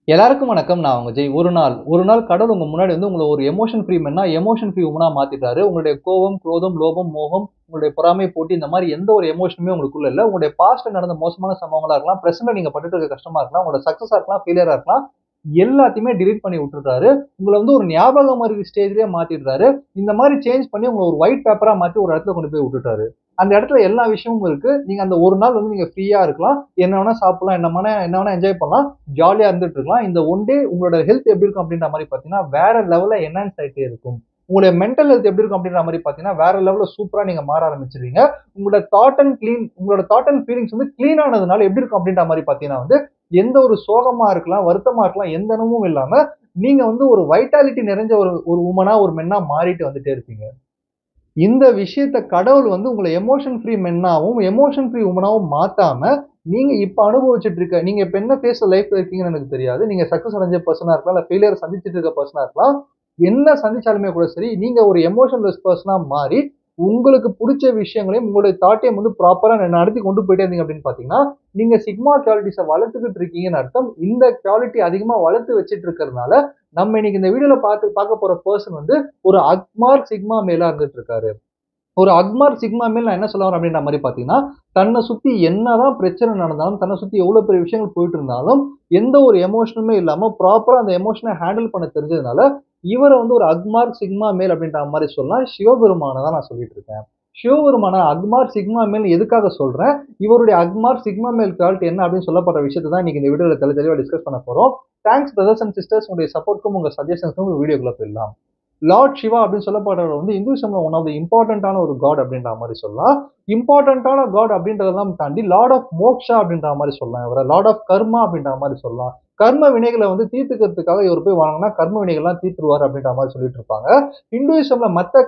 எல்லாருக்கும் வணக்கம். நான் உங்க ஜெய். ஒரு நாள் கடவுள் உங்க முன்னாடி வந்து உங்கள ஒரு எமோஷன் ஃப்ரீ மேன்னா, எமோஷன் ஃப்ரீ வுமனா மாத்திட்டாரு. உங்களுடைய கோவம், குரோதம், லோபம், மோகம், உங்களுடைய பொறாமை, போட்டி இந்த மாரி எந்த ஒரு எமோஷனுமே உங்களுக்குள்ள இல்ல. உங்களுடைய பாஸ்ட்ல நடந்த மோசமான சம்பவங்களா இருக்கலாம், பிரசன்ட்ல நீங்க பட்டுட்டு இருக்க கஷ்டமா இருக்கலாம், உங்களோட சக்சஸா இருக்கலாம், ஃபெயிலியரா இருக்கலாம். எல்லாத்தையுமே டிலீட் பண்ணி விட்டுட்டாரு. உங்கள வந்து ஒரு ஞாபகம் மறதி ஸ்டேஜ்லயே மாத்திடுறாரு. இந்த மாரி சேஞ்ச் பண்ணி உங்கள ஒரு ஒயிட் பேப்பரா மாத்தி ஒரு இடத்துல கொண்டு போய் விட்டுட்டாரு. அந்த இடத்துல எல்லா விஷயமும் இருக்கு. நீங்க அந்த ஒரு நாள் வந்து நீங்க ஃப்ரீயா இருக்கலாம். என்ன வேணா சாப்பிடலாம், என்ன வேணா என்ஜாய் பண்ணலாம். ஜாலியா இருந்துட்டு இருக்கலாம். இந்த ஒன் டே உங்களோட ஹெல்த் எப்படி இருக்கும் அப்படின்ற மாரி பார்த்தீங்கன்னா, வேற லெவல்ல என்ஹான்ஸ் ஆயிட்டே இருக்கும். உங்களுடைய மென்டல் ஹெல்த் எப்படி இருக்கும் அப்படின்ற மாரி பார்த்தீங்கன்னா, வேற லெவல்ல சூப்பரா நீங்க மாற ஆரம்பிச்சுருவீங்க. உங்களோட தாட் அண்ட் ஃபீலிங்ஸ் வந்து கிளீன் ஆனதுனால எப்படி இருக்கும் அப்படின்ற மாரி பார்த்தீங்கன்னா வந்து, எந்த ஒரு சோகமா இருக்கலாம், வருத்தமா இருக்கலாம், எந்த எண்ணமும் இல்லாம, நீங்க வந்து ஒரு வைட்டாலிட்டி நிறைஞ்ச ஒரு ஒரு வுமனா, ஒரு மென்னா மாறிட்டு வந்துட்டே இருப்பீங்க. இந்த விஷயத்த கடவுள் வந்து உங்கள எமோஷன் ஃப்ரீ மென்னாவும், எமோஷன் ஃப்ரீ வுமனாவும் மாத்தாம, நீங்க இப்ப அனுபவிச்சுட்டு இருக்க நீங்க இப்ப என்ன ஃபேஸ்ல லைஃப்ல இருக்கீங்கன்னு எனக்கு தெரியாது. நீங்க சக்சஸ் அடைஞ்ச பெர்சனா இருக்கலாம், இல்ல ஃபெயிலியர் சந்திச்சுட்டு இருக்க பெர்சனா இருக்கலாம். என்ன சந்திச்சாலுமே கூட சரி, நீங்க ஒரு எமோஷன்லெஸ் பெர்சனா மாறி, உங்களுக்கு புடிச்ச விஷயங்களையும், உங்களுடைய தாட்டையும் வந்து ப்ராப்பரா நடத்தி கொண்டு போயிட்டே இருந்தீங்க அப்படின்னு பார்த்தீங்கன்னா, நீங்க சிக்மா குவாலிட்டிஸ வளர்த்துக்கிட்டு இருக்கீங்கன்னு அர்த்தம். இந்த குவாலிட்டி அதிகமா வளர்த்து வச்சுட்டு இருக்கிறதுனால, நம்ம இன்னைக்கு இந்த வீடியோல பார்க்க போற பெர்சன் வந்து ஒரு அக்மார்க் சிக்மா மேலா இருந்துட்டு இருக்காரு. ஒரு அக்மார் சிக்மா மேல் நான் என்ன சொல்ல வரேன் அப்படின்ற மாரி பார்த்தீங்கன்னா, தன்ன சுத்தி என்னதான் பிரச்சனை நடந்தாலும், தன்ன சுத்தி எவ்வளோ பெரிய விஷயங்கள் போயிட்டு இருந்தாலும், எந்த ஒரு எமோஷனுமே இல்லாம ப்ராப்பரா அந்த எமோஷன ஹேண்டில் பண்ண தெரிஞ்சதுனால, இவர வந்து ஒரு அக்மார்க் சிக்மா மேல் அப்படின்ற மாரி சொல்லலாம். சிவபெருமான தான் நான் சொல்லிட்டு இருக்கேன். சிவபெருமான அக்மார் சிக்மா மேல் எதுக்காக சொல்றேன்? இவருடைய அக்மார் சிக்மா மேல் குவாலிட்டி என்ன அப்படின்னு சொல்லப்படுற விஷயத்த தான் இன்னைக்கு இந்த வீடியோல தெளிவா டிஸ்கஸ் பண்ண போறோம். தேங்க்ஸ் பிரதர்ஸ் அண்ட் சிஸ்டர்ஸ் உங்களுடைய சப்போர்ட்க்கும், உங்க சஜஷன்ஸ்க்கும் வீடியோக்குள்ள போயிடலாம். லார்ட் சிவா அப்படின்னு சொல்லப்படுறவர் வந்து இந்துசம்ல ஒன் ஆஃப் த இம்பார்ட்டன்டான ஒரு காட் அப்படின்ற மாரி சொல்லலாம். இம்பார்ட்டன்டான காட் அப்படின்றதெல்லாம் தாண்டி லார்ட் ஆஃப் மோக்ஷா அப்படின்ற மாரி சொல்லலாம் இவர. லார்ட் ஆஃப் கர்மா அப்படின்ற மாரி சொல்லலாம். கர்ம வினைகள வந்து தீர்த்துக்கிறதுக்காக இவர் போய் வணங்குனா கர்ம வினைகள்லாம் தீர்த்துருவாரு அப்படின்ற மாரி சொல்லிட்டு இருப்பாங்க. இந்துயிசம்ல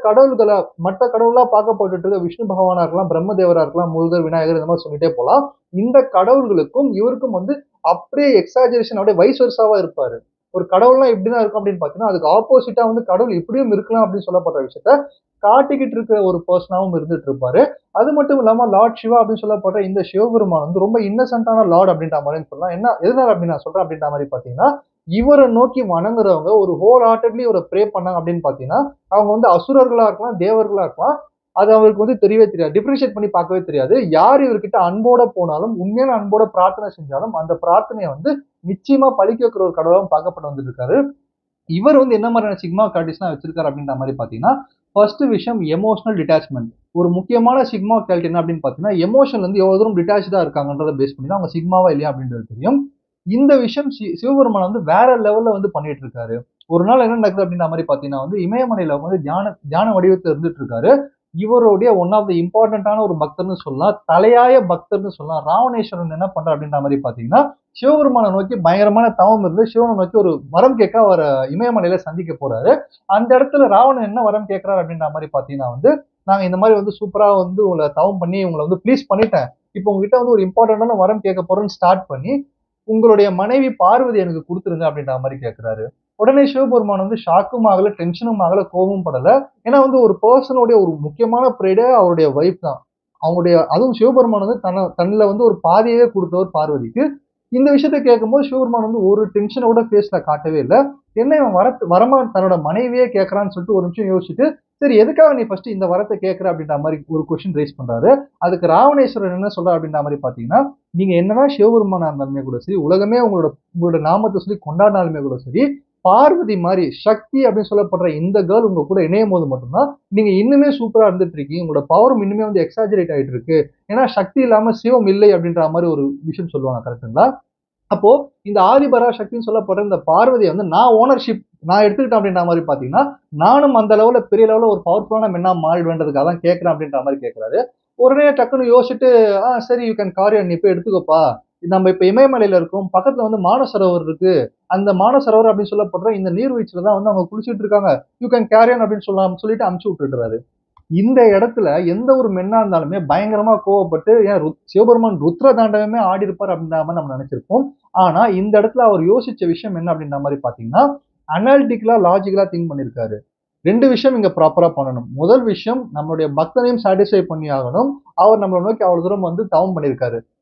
மத்த கடவுளா பார்க்கப்பட்டுட்டு இருக்க விஷ்ணு பகவானா இருக்கலாம், பிரம்மதேவரா இருக்கலாம், முருகர், விநாயகர் இந்த மாரி சொல்லிட்டே போலாம். இந்த கடவுள்களுக்கும் இவருக்கும் வந்து அப்படியே எக்ஸாஜரேஷன் அப்படியே வைஸ் வெர்சாவா இருப்பாரு. ஒரு கடவுள்னா இப்படிதான் இருக்கும் அப்படின்னு பார்த்தீங்கன்னா, அதுக்கு ஆப்போசிட்டா வந்து கடவுள் இப்படியும் இருக்கலாம் அப்படின்னு சொல்லப்படுற விஷயத்த காட்டிக்கிட்டு இருக்கிற ஒரு பெர்சனாவும் இருந்துட்டு இருப்பாரு. அது மட்டும் இல்லாம லார்ட் சிவா அப்படின்னு சொல்லப்படுற இந்த சிவபெருமான் வந்து ரொம்ப இன்னசென்ட்டான லார்ட் அப்படின்ற மாரியும் சொல்லலாம். எதனால அப்படி நான் சொல்றேன் அப்படின்ற மாரி பார்த்தீங்கன்னா, இவர நோக்கி வணங்குறவங்க ஒரு ஹோல் ஹார்ட்டட்லி இவர ப்ரே பண்ணாங்க அப்படின்னு பார்த்தீங்கன்னா, அவங்க வந்து அசுரர்களா இருக்கலாம், தேவர்களா இருக்கலாம். அது அவருக்கு வந்து தெரியவே தெரியாது. டிஃபரன்ஷியேட் பண்ணி பார்க்கவே தெரியாது. யார் இவர்கிட்ட அன்போட போனாலும், உண்மையான அன்போட பிரார்த்தனை செஞ்சாலும், அந்த பிரார்த்தனைய வந்து நிச்சயமா பலிக்க வைக்கிற ஒரு கடவுளாவும் பார்க்கப்பட்டு வந்துட்டு இருக்காரு. இவர் வந்து என்ன மாதிரியான சிக்மா குவாலிட்டிஸ்லாம் வச்சிருக்காரு அப்படின்ற மாரி பார்த்தீங்கன்னா, ஃபர்ஸ்ட் விஷயம் எமோஷனல் டிட்டாச்மென்ட். ஒரு முக்கியமான சிக்மா குவாலிட்டி என்ன அப்படின்னு பார்த்தீங்கன்னா, எமோஷன்ல இருந்து எவ்வளவு தூரம் டிட்டாச்டா இருக்காங்கன்றத பேஸ் பண்ணி தான் அவங்க சிக்மாவா இல்லையா அப்படின்றது தெரியும். இந்த விஷயம் சிவபெருமான் வந்து வேற லெவல்ல வந்து பண்ணிட்டு இருக்காரு. ஒரு நாள் என்ன நடக்குது அப்படின்ற மாரி பார்த்தீங்கன்னா வந்து, இமயமலையில வந்து தியான தியான வடிவத்துல இருந்துட்டு இருக்காரு. இவருடைய ஒன் ஆஃப் த இம்பார்ட்டன்டான ஒரு பக்தர்ன்னு சொல்லலாம். தலையாய பக்தர்ன்னு சொல்லலாம். ராவணேஸ்வரன் என்ன பண்றார் அப்படின்ற மாரி பார்த்தீங்கன்னா, சிவபெருமான நோக்கி பயங்கரமான தவம் இருந்து சிவனை நோக்கி ஒரு வரம் கேட்க அவர இமயமலையில சந்திக்க போறாரு. அந்த இடத்துல ராவணன் என்ன வரம் கேட்கிறார் அப்படின்ற மாரி பார்த்தீங்கன்னா வந்து, நாங்க இந்த மாரி வந்து சூப்பரா வந்து உங்கள தவம் பண்ணி உங்கள வந்து ப்ளீஸ் பண்ணிட்டேன். இப்போ உங்ககிட்ட வந்து ஒரு இம்பார்ட்டன்டான வரம் கேட்க போறேன்னு ஸ்டார்ட் பண்ணி, உங்களுடைய மனைவி பார்வதி எனக்கு குடுத்துருங்க அப்படின்ற மாரி கேட்கிறாரு. உடனே சிவபெருமான் வந்து ஷாக்கும் ஆகல, டென்ஷனும் ஆகல, கோவமும் படல. ஏன்னா வந்து ஒரு பெர்சனுடைய ஒரு முக்கியமான ப்ரைடே அவருடைய வைஃப் தான். அதுவும் சிவபெருமான் வந்து தன்னுல வந்து ஒரு பாதியவே குடுத்தவர் பார்வதிக்கு. இந்த விஷயத்த கேட்கும்போது சிவபெருமான் வந்து ஒரு டென்ஷன கூட ஃபேஸ்ல காட்டவே இல்ல. என்ன இவன் வரமா தன்னோட மனைவியே கேட்கறான்னு சொல்லிட்டு ஒரு நிமிஷம் யோசிச்சுட்டு, சரி எதுக்காக நீ ஃபர்ஸ்ட் இந்த வரத்த கேட்கிற அப்படின்ற மாரி ஒரு கொஸ்டின் ரைஸ் பண்றாரு. அதுக்கு ராவணேஸ்வரர் என்ன சொல்றாரு அப்படின்ற மாரி பார்த்தீங்கன்னா, நீங்க என்னதான் சிவபெருமானா இருந்தாலுமே கூட சரி, உலகமே உங்களோட உங்களோட நாமத்த சொல்லி கொண்டாடினாலுமே கூட சரி, பார்வதி மாரி சக்தி அப்படின்னு சொல்லப்படுற இந்த கேர்ள் உங்க கூட இணையும்போது மட்டும் தான், நீங்க இன்னுமே சூப்பரா இருந்துட்டு இருக்கீங்க. உங்களோட பவரும் இன்னுமே வந்து எக்ஸாஜரேட் ஆயிட்டு இருக்கு. ஏன்னா சக்தி இல்லாம சிவம் இல்லை அப்படின்ற மாரி ஒரு விஷயம் சொல்லுவாங்க. கரெக்ட்டுங்களா? அப்போ இந்த ஆதிபரா சக்தின்னு சொல்லப்படுற இந்த பார்வதிய வந்து நான் எடுத்துக்கிட்டேன் அப்படின்ற மாரி பார்த்தீங்கன்னா, நானும் அந்த லெவல்ல பெரிய லெவல்ல ஒரு பவர்ஃபுல்லான மென்னா மாறிடுவேன்றதுக்காக தான் கேட்கிறேன் அப்படின்ற மாரி கேட்கிறாரு. உடனே டக்குன்னு யோசிச்சுட்டு, சரி யூ கேன் கேரி ஆன் நீ போய் எடுத்துக்கோப்பா. நம்ம இப்ப இமயமலையில இருக்கோம். பக்கத்துல வந்து மானசரோவர் இருக்கு. அந்த மானசரோவர் அப்படின்னு சொல்லப்படுற இந்த நீர்வீழ்ச்சியில தான் வந்து அவங்க குளிச்சிட்டு இருக்காங்க. யூ கேன் கேரி ஆன் அப்படின்னு சொல்லிட்டு அனுப்பிச்சு விட்டுடுறாரு. இந்த இடத்துல எந்த ஒரு மென்னா இருந்தாலுமே பயங்கரமா கோவப்பட்டு, ஏன் சிவபெருமான் ருத்ர தாண்டவமே ஆடியிருப்பார் அப்படின்ற மாரி நம்ம நெனச்சிருப்போம். ஆனா, இந்த இடத்துல அவர் யோசிச்ச விஷயம் என்ன அப்படின்ற மாரி பார்த்தீங்கன்னா, அனாலிட்டிக்கலா, லாஜிக்கலா திங்க் பண்ணியிருக்காரு. 2 விஷயம் இங்க ப்ராப்பரா பண்ணணும். முதல் விஷயம் நம்மளுடைய பக்தனையும் சாட்டிஸ்ஃபை பண்ணி ஆகணும். அவர் நம்மள நோக்கி அவ்வளவு தூரம் வந்து தவம் பண்ணியிருக்காரு.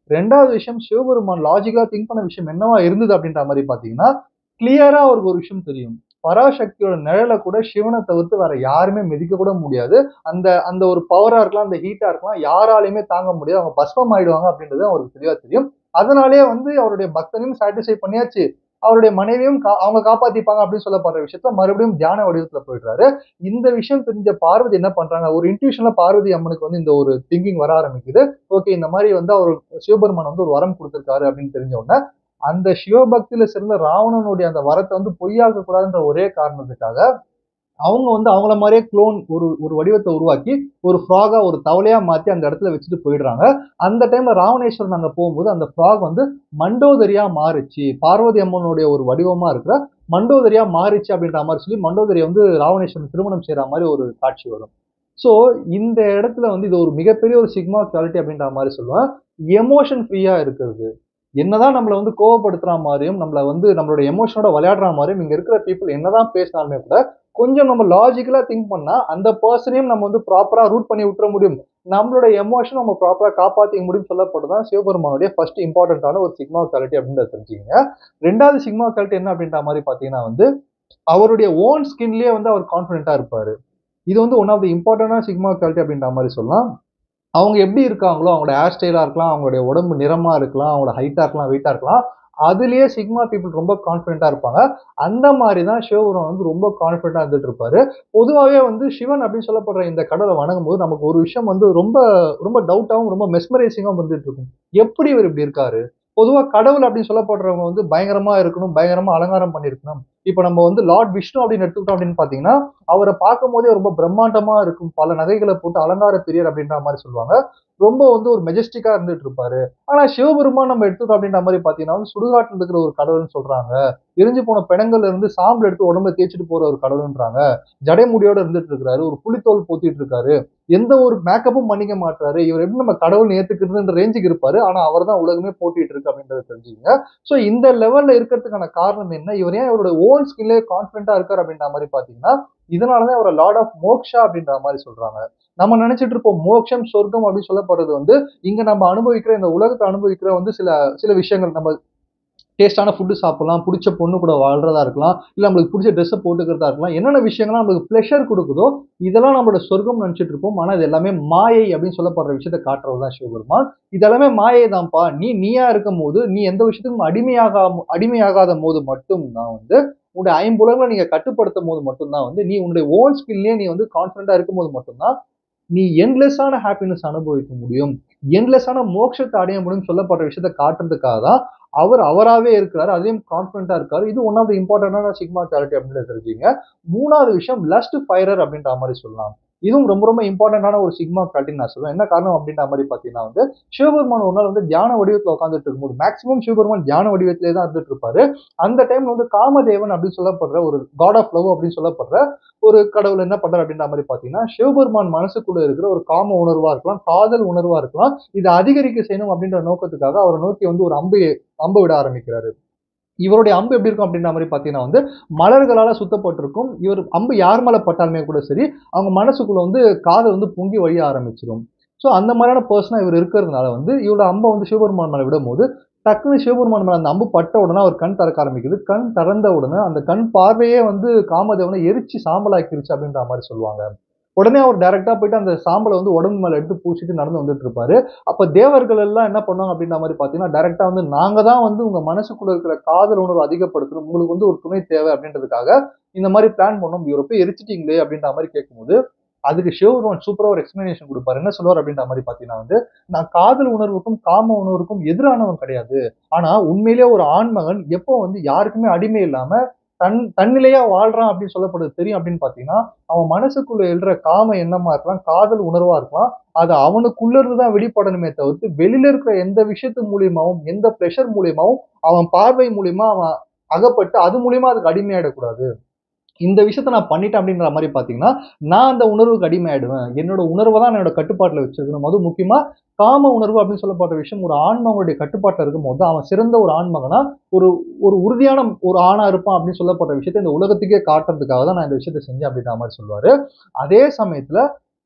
ரெண்டாவது விஷயம், சிவபெருமான் லாஜிக்கலா திங்க் பண்ண விஷயம் என்னவா இருந்தது அப்படின்ற மாதிரி பாத்தீங்கன்னா, கிளியரா அவருக்கு ஒரு விஷயம் தெரியும். பராசக்தியோட நிழல கூட சிவனை தவிர்த்து வேற யாருமே மிதிக்க கூட முடியாது. அந்த அந்த ஒரு பவரா இருக்கலாம், அந்த ஹீட்டா இருக்கலாம், யாராலயுமே தாங்க முடியாது. அவங்க பஸ்மம் ஆயிடுவாங்க அப்படின்றது அவருக்கு தெளிவா தெரியும். அதனாலேயே வந்து அவருடைய பக்தனையும் சாட்டிஸ்ஃபை பண்ணியாச்சு. அவருடைய மனைவியும் அவங்க காப்பாத்திப்பாங்க அப்படின்னு சொல்லப்படுற விஷயத்த மறுபடியும் தியான வடிவத்துல போயிடுறாரு. இந்த விஷயம் தெரிஞ்ச பார்வதி என்ன பண்றாங்க, ஒரு இன்ட்யூஷன்ல பார்வதி அம்மனுக்கு வந்து இந்த ஒரு திங்கிங் வர ஆரம்பிக்குது. ஓகே, இந்த மாரி வந்து அவர் சிவபெருமான் வந்து ஒரு வரம் குடுத்திருக்காரு அப்படின்னு தெரிஞ்ச உடனே, அந்த சிவபக்தியில சிறந்த ராவணனுடைய அந்த வரத்த வந்து பொய்யாக்க கூடாதுன்ற ஒரே காரணத்துக்காக, அவங்க வந்து அவங்கள மாரியே குளோன் ஒரு ஒரு வடிவத்த உருவாக்கி, ஒரு ஃப்ராகா ஒரு தவளையா மாத்தி அந்த இடத்துல வச்சுட்டு போயிடுறாங்க. அந்த டைம்ல ராவணேஸ்வரன் அங்க போகும்போது, அந்த ஃப்ராக் வந்து மண்டோதரியா மாறுச்சு. பார்வதி அம்மனுடைய ஒரு வடிவமா இருக்கிற மண்டோதரியா மாறிச்சு அப்படின்ற மாரி சொல்லி, மண்டோதரிய வந்து ராவணேஸ்வரன் திருமணம் செய்ற மாரி ஒரு காட்சி வரும். ஸோ இந்த இடத்துல வந்து இது ஒரு மிகப்பெரிய ஒரு சிக்மா குவாலிட்டி அப்படின்ற மாரி சொல்லுவேன். எமோஷன் ஃப்ரீயா இருக்கிறது. என்னதான் நம்மள வந்து கோவப்படுத்துற மாரியும், நம்மள வந்து நம்மளோட எமோஷனோட விளையாடுற மாரியும் இங்க இருக்கிற பீப்பிள் என்னதான் பேசினாலுமே கூட, கொஞ்சம் நம்ம லாஜிக்கலா திங்க் பண்ணா, அந்த பெர்சனையும் நம்ம வந்து ப்ராப்பரா ரூட் பண்ணி விட்டுற முடியும். நம்மளோட எமோஷன நம்ம ப்ராப்பரா காப்பாத்திக்க முடியும்னு சொல்லப்பட்டதுதான் சிவபெருமானுடைய ஃபர்ஸ்ட் இம்பார்ட்டன்ட்டான ஒரு சிக்மா குவாலிட்டி அப்படின்றத தெரிஞ்சுக்கங்க. 2வது சிக்மா குவாலிட்டி என்ன அப்படின்ற மாரி பார்த்தீங்கன்னா வந்து, அவருடைய ஓன் ஸ்கின்லயே வந்து அவர் கான்ஃபிடென்ட்டா இருப்பாரு. இது வந்து ஒன் ஆஃப் தி இம்பார்ட்டன்டான சிக்மா குவாலிட்டி அப்படின்ற மாரி சொல்லலாம். அவங்க எப்படி இருக்காங்களோ, அவங்களோட ஹேர் ஸ்டைலா இருக்கலாம், அவங்களுடைய உடம்பு நிறமா இருக்கலாம், அவங்களோட ஹைட்டா இருக்கலாம், வெயிட்டா இருக்கலாம். அதிலேயே சிக்மா பீப்பிள் ரொம்ப கான்ஃபிடென்ட்டா இருப்பாங்க. அந்த மாரி தான் சிவபெருமான் வந்து ரொம்ப கான்ஃபிடென்ட்டா இருந்துட்டு இருப்பாரு. பொதுவாவே வந்து சிவன் அப்படின்னு சொல்லப்படுற இந்த கடவுள வணங்கும்போது நமக்கு ஒரு விஷயம் வந்து ரொம்ப ரொம்ப டவுட்டாவும், ரொம்ப மெஸ்மரைசிங்காவும் வந்துட்டு இருக்கும். எப்படி இவரு இப்படி இருக்காரு? பொதுவா கடவுள் அப்படின்னு சொல்லப்படுறவங்க வந்து பயங்கரமா இருக்கணும், பயங்கரமா அலங்காரம் பண்ணியிருக்கணும். இப்ப நம்ம வந்து லார்ட் விஷ்ணு அப்படின்னு எடுத்துக்கிட்டோம் அப்படின்னு பார்த்தீங்கன்னா, அவர பார்க்கும்போதே ரொம்ப பிரம்மாண்டமா இருக்கும். பல நகைகள போட்டு அலங்கார பிரியர் அப்படின்ற மாரி சொல்லுவாங்க. ரொம்ப வந்து ஒரு மெஜஸ்டிக்கா இருந்துட்டு இருப்பாரு. ஆனா சிவபெருமான் நம்ம எடுத்துட்டோம் அப்படின்ற மாரி பார்த்தீங்கன்னா, வந்து சுடுகாட்டுல இருக்கிற ஒரு கடவுள்ன்னு சொல்றாங்க. எரிஞ்சு போன பிணங்கள்ல இருந்து சாம்பல் எடுத்து உடம்புல தேய்ச்சுட்டு போற ஒரு கடவுள்ன்றாங்க. ஜடைமுடியோட இருந்துட்டு இருக்கிறாரு. ஒரு புலித்தோல் போத்திட்டு இருக்காரு. எந்த ஒரு மேக்கப்பும் பண்ணிக்க மாட்றாரு. இவர் எப்படி நம்ம கடவுள்னு ஏத்துக்கிறதுன்ற ரேஞ்சுக்கு இருப்பாரு. ஆனா அவர் தான் உலகமே போற்றிட்டு இருக்கு அப்படின்றத தெரிஞ்சுக்கங்க. சோ இந்த லெவல்ல இருக்கிறதுக்கான காரணம் என்ன? இவர் ஏன் இவரோட ஓன் ஸ்கின்லயே கான்ஃபிடென்ட்டா இருக்காரு அப்படின்ற மாரி பார்த்தீங்கன்னா, இதனால தான் இவர லார்ட் ஆஃப் மோக்ஷா அப்படின்ற மாரி சொல்றாங்க. நம்ம நினைச்சிட்டு இருப்போம் மோக்ஷம், சொர்க்கம் அப்படின்னு சொல்லப்படுறது வந்து, இங்க நம்ம அனுபவிக்கிற இந்த உலகத்த அனுபவிக்கிற வந்து சில சில விஷயங்கள் நம்ம டேஸ்டான ஃபுட் சாப்பிடலாம், புடிச்ச பொண்ணு கூட வாழ்றதா இருக்கலாம், இல்ல நம்மளுக்கு புடிச்ச ட்ரெஸ்ஸ போட்டுக்கிறதா இருக்கலாம். என்னென்ன விஷயங்கள்லாம் நம்மளுக்கு பிளஷர் குடுக்குதோ, இதெல்லாம் நம்மளோட சொர்க்கம்னு நெனச்சுட்டு இருப்போம். ஆனா இது எல்லாமே மாயை அப்படின்னு சொல்லப்படுற விஷயத்த காட்டுறவர் தான் சிவபெருமான். இது எல்லாமே மாயை தான்ப்பா. நீ நீயா இருக்கும்போது, நீ எந்த விஷயத்துக்கும் அடிமையாகாதபோது மட்டும் தான் வந்து, உன்னுடைய ஐம்புலன்கள நீங்க கட்டுப்படுத்தும்போது மட்டும் தான் வந்து, நீ உன்னுடைய ஓன் ஸ்கின்லயே நீ வந்து கான்ஃபிடென்ட்டா இருக்கும்போது மட்டும் தான், நீ எண்ட்லெஸ்ஸான ஹாப்பினஸ் அனுபவிக்க முடியும். எண்ட்லெஸ்ஸான மோட்சத்த அடைய முடியும்னு சொல்லப்படுற விஷயத்த காட்டுறதுக்காக தான், அவர் அவராவே இருக்கிறாரு. அதிலயும் கான்ஃபிடென்ட்டா இருக்காரு. இது ஒன் ஆஃப் தி இம்பார்ட்டன்டான சிக்மா குவாலிட்டி அப்படின்றத தெரிஞ்சுக்கங்க. 3வது விஷயம் லஸ்ட் ஃபைரர் அப்படின்ற மாரி சொல்லலாம். இதுவும் ரொம்ப ரொம்ப இம்பார்ட்டன்டான ஒரு சிக்மா குவாலிட்டின்னு நான் சொல்லுவேன். என்ன காரணம் அப்படின்ற மாரி பார்த்தீங்கன்னா வந்து, சிவபெருமான் ஒரு நாள் வந்து தியான வடிவத்துல உட்கார்ந்துட்டு இருக்கும்போது, மேக்ஸிமம் சிவபெருமான் தியான வடிவத்திலே தான் இருந்துட்டு இருப்பாரு. அந்த டைம்ல வந்து காமதேவன் அப்படின்னு சொல்லப்படுற ஒரு காட் ஆஃப் லவ் அப்படின்னு சொல்லப்படுற ஒரு கடவுள் என்ன பண்றாரு அப்படின்ற மாரி பார்த்தீங்கன்னா, சிவபெருமான் மனசுக்குள்ள இருக்கிற ஒரு காம உணர்வா இருக்கலாம், காதல் உணர்வா இருக்கலாம். இத அதிகரிக்க செய்யணும் அப்படின்ற நோக்கத்துக்காக அவர நோக்கி வந்து ஒரு அம்பு விட ஆரம்பிக்கிறாரு. இவருடைய அம்பு எப்படி இருக்கும் அப்படின்ற மாரி பார்த்தீங்கன்னா வந்து, மலர்களால சுத்தப்பட்டிருக்கும். இவர் அம்பு யார் மேல பட்டாலுமே கூட சரி, அவங்க மனசுக்குள்ள வந்து காதல் வந்து பொங்கி வழிய ஆரம்பிச்சுரும். ஸோ அந்த மாரியான பெர்சனா இவர் இருக்கிறதுனால வந்து, இவரோட அம்ப வந்து சிவபெருமான் மேல விடும்போது, டக்குனு சிவபெருமான் மேல அந்த அம்பு பட்ட உடனே அவர் கண் திறக்க ஆரம்பிக்குது. கண் திறந்த உடனே அந்த கண் பார்வையே வந்து காமதேவன எரிச்சு சாம்பலாக்கிருச்சு அப்படின்ற மாரி சொல்லுவாங்க. உடனே அவர் டைரக்ட்டா போயிட்டு அந்த சாம்பல வந்து உடம்பு மேல எடுத்து பூசிட்டு நடந்து வந்துட்டு இருப்பாரு. அப்ப தேவர்கள் எல்லாம் என்ன பண்ணுவாங்க அப்படின்ற மாரி பார்த்தீங்கன்னா, டைரக்ட்டா வந்து நாங்க தான் வந்து உங்க மனசுக்குள்ள இருக்கிற காதல் உணர்வ அதிகப்படுத்தணும். உங்களுக்கு வந்து ஒரு துணை தேவை அப்படின்றதுக்காக இந்த மாரி பிளான் பண்ணோம். இவர போய் எரிச்சுட்டீங்களே அப்படின்ற மாரி கேட்கும்போது, அதுக்கு சிவபெருமான் சூப்பரா ஒரு எக்ஸ்ப்ளனேஷன் குடுப்பாரு. என்ன சொல்லுவாரு அப்படின்ற மாரி பார்த்தீங்கன்னா வந்து, நான் காதல் உணர்வுக்கும், காம உணர்வுக்கும் எதிரானவன் கிடையாது. ஆனா உண்மையிலேயே ஒரு ஆண்மகன் எப்போ வந்து யாருக்குமே அடிமை இல்லாம தன்னிலையா வாழ்றான் அப்படின்னு சொல்லப்படுது தெரியும் அப்படின்னு பார்த்தீங்கன்னா, அவன் மனசுக்குள்ள எழுற காம எண்ணமா இருக்கலாம், காதல் உணர்வா இருக்கலாம். அது அவனுக்குள்ள இருந்து தான் வெளிப்படணுமே தவிர்த்து, வெளியில இருக்கிற எந்த விஷயத்து மூலியமாவும், எந்த பிரஷர் மூலியமாவும், அவன் பார்வை மூலியமா அவன் அகப்பட்டு, அது மூலியமா அதுக்கு அடிமையாயிடக்கூடாது. இந்த விஷயத்த நான் பண்ணிட்டேன் அப்படின்ற மாரி பார்த்தீங்கன்னா, நான் அந்த உணர்வுக்கு அடிமையாயிடுவேன். என்னோட உணர்வ தான் நான் என்னோட கட்டுப்பாட்டுல வச்சிருக்கணும். அதுவும் முக்கியமா காம உணர்வு அப்படின்னு சொல்லப்படுற விஷயம் ஒரு ஆண்மகனுடைய கட்டுப்பாட்டுல இருக்கும்போது, அவன் சிறந்த ஒரு ஆண்மகனா, ஒரு ஒரு உறுதியான ஒரு ஆணா இருப்பான் அப்படின்னு சொல்லப்படுற விஷயத்த இந்த உலகத்துக்கே காட்டுறதுக்காக தான் நான் இந்த விஷயத்த செஞ்சேன் அப்படின்ற மாரி சொல்லுவாரு. அதே சமயத்துல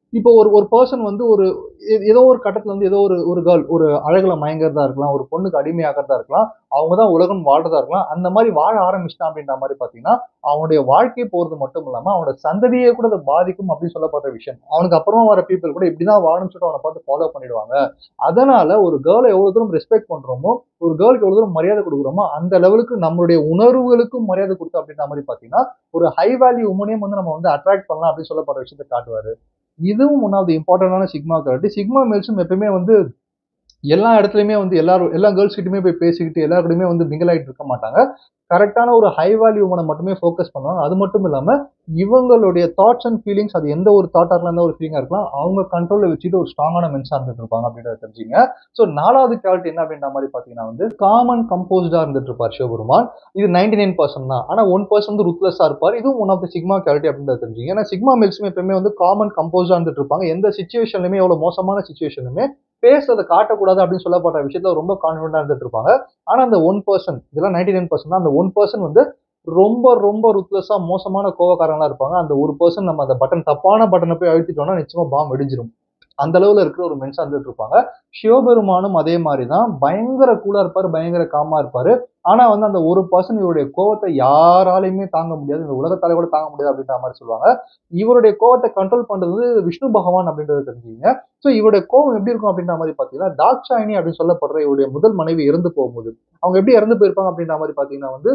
இப்போ ஒரு ஒரு பர்சன் வந்து ஒரு ஏதோ ஒரு கட்டத்துல வந்து ஏதோ ஒரு ஒரு கேர்ள் ஒரு அழகுல மயங்கறதா இருக்கலாம், ஒரு பொண்ணுக்கு அடிமையாகறதா இருக்கலாம், அவங்க தான் உலகம் வாழ்றதா இருக்கலாம். அந்த மாரி வாழ ஆரம்பிச்சுட்டான் அப்படின்ற மாரி பார்த்தீங்கன்னா, அவனுடைய வாழ்க்கை போறது மட்டும் இல்லாம, அவனோட சந்ததியே கூட அது பாதிக்கும் அப்படின்னு சொல்லப்படுற விஷயம். அவனுக்கு அப்புறமா வர பீப்பிள் கூட இப்படிதான் வாழணும்னு சொல்லிட்டு அவன பார்த்து ஃபாலோ பண்ணிடுவாங்க. அதனால ஒரு கேர்ள எவ்வளவு தூரம் ரெஸ்பெக்ட் பண்றோமோ, ஒரு கேர்ளுக்கு எவ்வளவு தூரம் மரியாதை குடுக்குறோமோ, அந்த லெவலுக்கு நம்மளுடைய உணர்வுகளுக்கும் மரியாதை குடுத்தோம் அப்படின்ற மாரி பார்த்தீங்கன்னா, ஒரு ஹை வேல்யூ வுமனையும் வந்து நம்ம வந்து அட்ராக்ட் பண்ணலாம் அப்படின்னு சொல்லப்படுற விஷயத்த காட்டுவாரு. இதுவும் ஒன் ஆஃப் தி இம்பார்ட்டன்டான சிக்மா குவாலிட்டி. சிக்மா மேல்ஸும் எப்பவுமே வந்து எல்லா இடத்துலயுமே வந்து எல்லா கேர்ள்ஸ் கிட்டயுமே போய் பேசிக்கிட்டு எல்லார் கூடயுமே வந்து மிங்கில் ஆயிட்டு இருக்க மாட்டாங்க. கரெக்ட்டான ஒரு ஹை வேல்யூ வுமன மட்டுமே ஃபோக்கஸ் பண்ணுவாங்க. அது மட்டும் இல்லாம, இவங்களுடைய தாட்ஸ் அண்ட் ஃபீலிங்ஸ் அது எந்த ஒரு தாட்டா இருக்கலாம், எந்த ஒரு ஃபீலிங்கா இருக்கலாம். அவங்க கண்ட்ரோல்ல வச்சுட்டு ஒரு ஸ்ட்ராங்கான மென்ஸா இருந்துட்டு இருப்பாங்க அப்படின்றத தெரிஞ்சுக்கங்க. ஸோ 4வது குவாலிட்டி என்ன அப்படின்ற மாரி பார்த்தீங்கன்னா வந்து, காம் அண்ட் கம்போஸ்டா இருந்துட்டு இருப்பார் சிவபெருமான். இது 99% தான். ஆனா 1% வந்து ருத்லெஸ்ஸா இருப்பார். இதுவும் one of the sigma quality அப்படின்றத தெரிஞ்சுக்கங்க. ஏன்னா சிக்மா மேல்ஸுமே எப்பவுமே வந்து காம் அண்ட் கம்போஸ்டா இருந்துட்டு இருப்பாங்க. எந்த சிச்சுவேஷன்லயுமே எவ்வளவு மோசமான சிச்சுவேஷன்லுமே ஃபேஸ் அத காட்டக்கூடாது அப்படின்னு சொல்லப்படுற விஷயத்துல ரொம்ப கான்ஃபிடென்ட்டா இருந்துட்டு இருப்பாங்க. ஆனா அந்த 1% இதெல்லாம் 99% தான். அந்த 1% வந்து ரொம்ப ரொம்ப ருத்லெஸ்ஸா மோசமான கோவக்காரங்களா இருப்பாங்க. அந்த 1% நம்ம அந்த தப்பான பட்டன போய் அழுத்திட்டோம்னா நிச்சயமா பாம் வெடிஞ்சிரும். அந்த அளவுல இருக்கிற ஒரு மென்ஸா இருந்துட்டு இருப்பாங்க. சிவபெருமானும் அதே மாரி தான். பயங்கர கூலா இருப்பாரு, பயங்கர காமா இருப்பாரு. ஆனா வந்து அந்த 1% இவருடைய கோவத்த யாராலயுமே தாங்க முடியாது. இந்த உலகத்தால கூட தாங்க முடியாது அப்படின்ற மாரி சொல்லுவாங்க. இவருடைய கோவத்த கண்ட்ரோல் பண்றது விஷ்ணு பகவான் அப்படின்றத தெரிஞ்சுக்கங்க. ஸோ இவருடைய கோவம் எப்படி இருக்கும் அப்படின்ற மாரி பார்த்தீங்கன்னா, தாட்சாயணி அப்படின்னு சொல்லப்படுற இவருடைய முதல் மனைவி இறந்து போகும்போது, அவங்க எப்படி இறந்து போயிருப்பாங்க அப்படின்ற மாரி பார்த்தீங்கன்னா வந்து,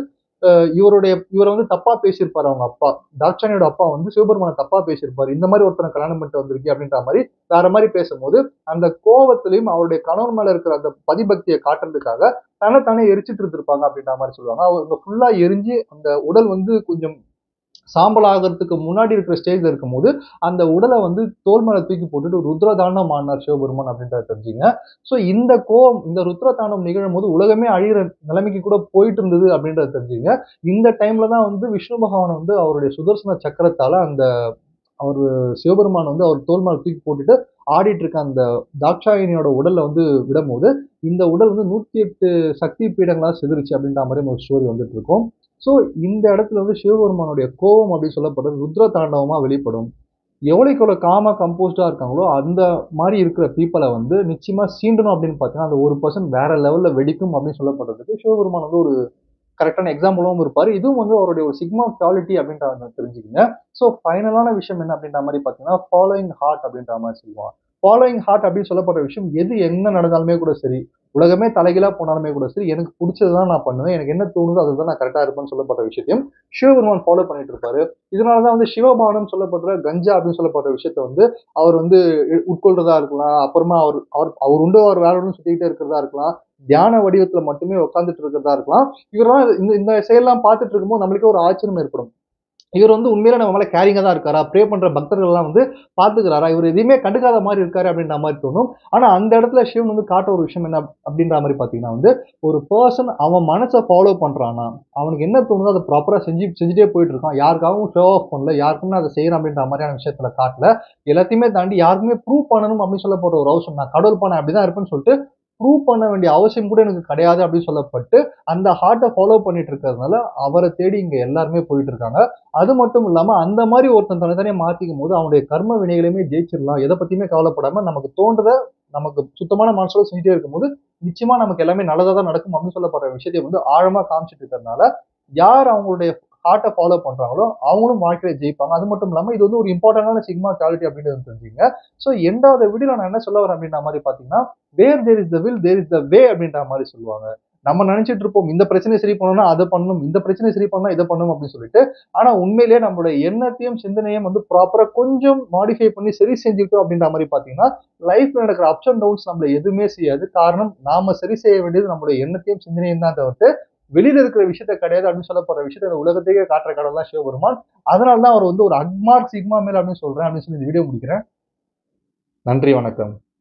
இவர வந்து தப்பா பேசியிருப்பாரு அவங்க அப்பா. தாட்சாயணியோட அப்பா வந்து சிவபெருமான தப்பா பேசியிருப்பாரு. இந்த மாரி ஒருத்தன கல்யாணம் பண்ணிட்டு வந்திருக்கியே அப்படின்ற மாரி, வேற மாரி பேசும்போது, அந்த கோவத்திலயும் அவருடைய கணவன் மேல இருக்கிற அந்த பதிபக்திய காட்டுறதுக்காக, தன்ன தானே எரிச்சுட்டு இருந்திருப்பாங்க அப்படின்ற மாரி சொல்லுவாங்க. அவங்க ஃபுல்லா எரிஞ்சு அந்த உடல் வந்து கொஞ்சம் சாம்பல் ஆகறதுக்கு முன்னாடி இருக்கிற ஸ்டேஜ்ல இருக்கும்போது, அந்த உடல வந்து தோள் மேல தூக்கி போட்டுட்டு ருத்ர தாண்டவம் ஆடுனார் சிவபெருமான் அப்படின்றத தெரிஞ்சுக்கங்க. ஸோ இந்த கோவம், இந்த ருத்ர தாண்டவம் நிகழும்போது உலகமே அழியிற நிலைமைக்கு கூட போயிட்டு இருந்தது அப்படின்றத தெரிஞ்சுக்கங்க. இந்த டைம்ல தான் வந்து விஷ்ணு பகவான் வந்து அவருடைய சுதர்சன சக்கரத்தால அந்த அவரு சிவபெருமான் வந்து அவர் தோள் மேல தூக்கி போட்டுட்டு ஆடிட்டு இருக்க அந்த தாட்சாயணியோட உடல்ல வந்து விடும்போது, இந்த உடல் வந்து 108 சக்தி பீடங்களா சிதறுச்சு அப்படின்ற மாரி ஒரு ஸ்டோரி வந்துட்டு இருக்கும். ஸோ இந்த இடத்துல வந்து சிவபெருமானுடைய கோவம் அப்படின்னு சொல்லப்படுறது ருத்ர தாண்டவமா வெளிப்படும். எவ்வளவுக்கு எவ்வளவு காமா கம்போஸ்டா இருக்காங்களோ, அந்த மாரி இருக்கிற பீப்பிள வந்து நிச்சயமா சீண்டணும் அப்படின்னு பார்த்தீங்கன்னா, அந்த 1% வேற லெவல்ல வெடிக்கும் அப்படின்னு சொல்லப்படுறதுக்கு சிவபெருமான் வந்து ஒரு கரெக்டான எக்ஸாம்பிளாவும் இருப்பாரு. இதுவும் வந்து அவருடைய ஒரு சிக்மா குவாலிட்டி அப்படின்றத தெரிஞ்சுக்கங்க. ஸோ ஃபைனலான விஷயம் என்ன அப்படின்ற மாரி பார்த்தீங்கன்னா, ஃபாலோயிங் ஹார்ட் அப்படின்ற மாரி சொல்லுவான். ஃபாலோயிங் ஹார்ட் அப்படின்னு சொல்லப்படுற விஷயம் எது என்ன நடந்தாலுமே கூட சரி, உலகமே தலைகீழா போனாலுமே கூட சரி, எனக்கு புடிச்சது தான் நான் பண்ணுவேன். எனக்கு என்ன தோணுதோ அதுதான் நான் கரெக்ட்டா இருப்பேன்னு சொல்லப்படுற விஷயத்தையும் சிவபெருமான் ஃபாலோ பண்ணிட்டு இருப்பாரு. இதனால தான் வந்து சிவபானம் சொல்லப்படுற கஞ்சா அப்படின்னு சொல்லப்படுற விஷயத்த வந்து அவர் வந்து உட்கொள்றதா இருக்கலாம். அப்புறமா அவர் அவர் அவர் உண்டு அவர் வேலை உண்டுன்னு சுத்திக்கிட்டே இருக்கிறதா இருக்கலாம். தியான வடிவத்துல மட்டுமே உட்கார்ந்துட்டு இருக்கிறதா இருக்கலாம். இவரெல்லாம் இந்த இந்த செயல்லாம் பார்த்துட்டு இருக்கும்போது நம்மளுக்கே ஒரு ஆச்சரியம் ஏற்படும். இவர் வந்து உண்மையிலே நம்ம மேல கேரிங்கா தான் இருக்காரா? ப்ரே பண்ற பக்தர்கள் எல்லாம் வந்து பார்த்துக்கிறாரா? இவர் எதையுமே கண்டுக்காத மாரி இருக்காரு அப்படின்ற மாரி தோணும். ஆனா அந்த இடத்துல சிவன் வந்து காட்டுற ஒரு விஷயம் என்ன அப்படின்ற மாரி பார்த்தீங்கன்னா வந்து, ஒரு பெர்சன் அவன் மனச ஃபாலோ பண்றானா, அவனுக்கு என்ன தோணுதோ அத ப்ராப்பரா செஞ்சுட்டே போயிட்டு இருக்கான். யாருக்காகவும் ஷோ ஆஃப் பண்ணல. யாருக்கும் நான் அத செய்றேன் அப்படின்ற மாரியான விஷயத்துல காட்டல. எல்லாத்தையுமே தாண்டி யாருக்குமே ப்ரூவ் பண்ணணும் அப்படின்னு சொல்லப்படுற ஒரு அவசியம். நான் கடவுள்ப்பா நான் அப்படிதான் இருப்பேன்னு சொல்லிட்டு ப்ரூவ் பண்ண வேண்டிய அவசியம் கூட எனக்கு கிடையாது அப்படின்னு சொல்லப்பட்டு, அந்த ஹார்ட்ட ஃபாலோ பண்ணிட்டு இருக்கிறதுனால, அவர தேடி இங்க எல்லாருமே போயிட்டு இருக்காங்க. அது மட்டும் இல்லாம, அந்த மாரி ஒருத்தன் தன்னைத்தானே மாத்திக்கும்போது, அவனுடைய கர்ம வினைகளையுமே ஜெயிச்சிடலாம். எத பத்தியுமே கவலைப்படாம நமக்கு தோன்றத நமக்கு சுத்தமான மனசோட செஞ்சுட்டே இருக்கும்போது, நிச்சயமா நமக்கு எல்லாமே நல்லதா தான் நடக்கும் அப்படின்னு சொல்லப்படுற விஷயத்த வந்து ஆழமா காமிச்சிட்டு இருக்கிறதுனால, யார் அவங்களுடைய ஹார்ட்ட ஃபாலோ பண்றாங்களோ, அவங்களும் வாழ்க்கையில ஜெயிப்பாங்க. அது மட்டும் இல்லாம, இது வந்து ஒரு இம்பார்ட்டன்டான சிக்மா குவாலிட்டி அப்படின்றத தெரிஞ்சுக்கங்க. ஸோ எண்ட் ஆஃப் த வீடியோல நான் என்ன சொல்ல வரேன் அப்படின்ற மாரி பார்த்தீங்கன்னா, where there is the will, there is the way அப்படின்ற மாரி சொல்லுவாங்க. நம்ம நெனச்சிட்டு இருப்போம், இந்த பிரச்சனைய சரி பண்ணணும்னா அத பண்ணணும், இந்த பிரச்சனைய சரி பண்ணா இத பண்ணணும் அப்படின்னு சொல்லிட்டு. ஆனா உண்மையிலேயே நம்மளுடைய எண்ணத்தையும், சிந்தனையும் வந்து ப்ராப்பரா கொஞ்சம் மாடிஃபை பண்ணி சரி செஞ்சுக்கிட்டோம் அப்படின்ற மாரி பார்த்தீங்கன்னா, லைஃப்ல நடக்கிற அப்ஸ் அண்ட் டவுன்ஸ் நம்மள எதுவுமே செய்யாது. காரணம் நாம சரி செய்ய வேண்டியது நம்முடைய எண்ணத்தையும், சிந்தனையும் தான் தவிர்த்து, வெளியில இருக்கிற விஷயத்த கிடையாது அப்படின்னு சொல்லப்படுற விஷயத்த இந்த உலகத்துக்கே காட்டுற கடவுள் தான் சிவபெருமான். அதனால தான் அவர் வந்து ஒரு அக்மார்க் சிக்மா மேல் அப்படின்னு சொல்றேன் அப்படின்னு சொல்லி இந்த வீடியோ முடிக்கிறேன். நன்றி, வணக்கம்.